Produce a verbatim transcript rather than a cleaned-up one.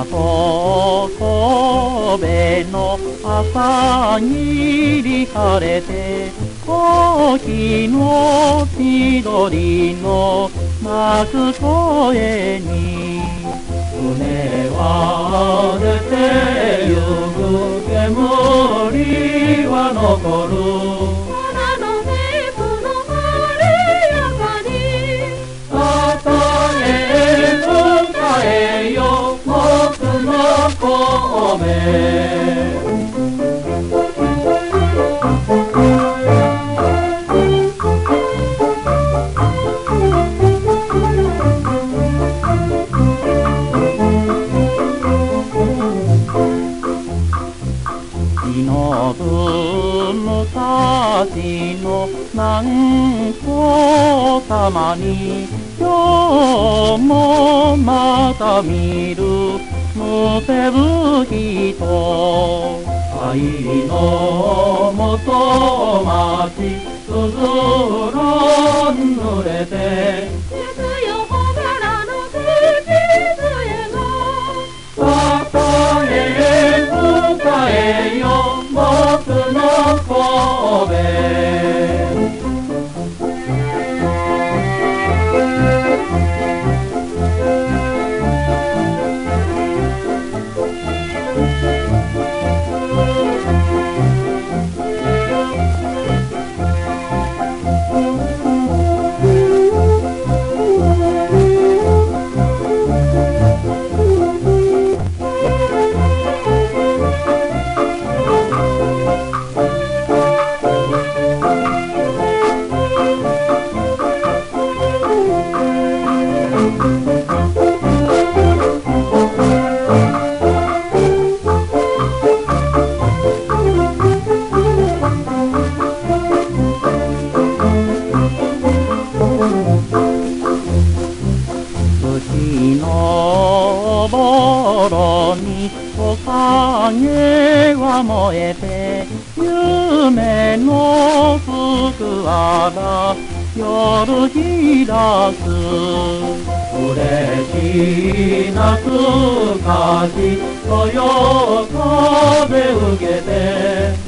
港神戸の朝霧晴れて沖の緑の松声に船は出てゆく煙は残る空のメープの晴れやかにたたえ迎えよ僕の神戸のぶむかしの南光様に今日もまた見るむせぶ人愛の元町つづらん濡れて月よほがらの月杖がたたえ迎えよ僕の神戸月のぼろにお影は燃えて夢の福原夜開く嬉しい懐かしそよ風受けて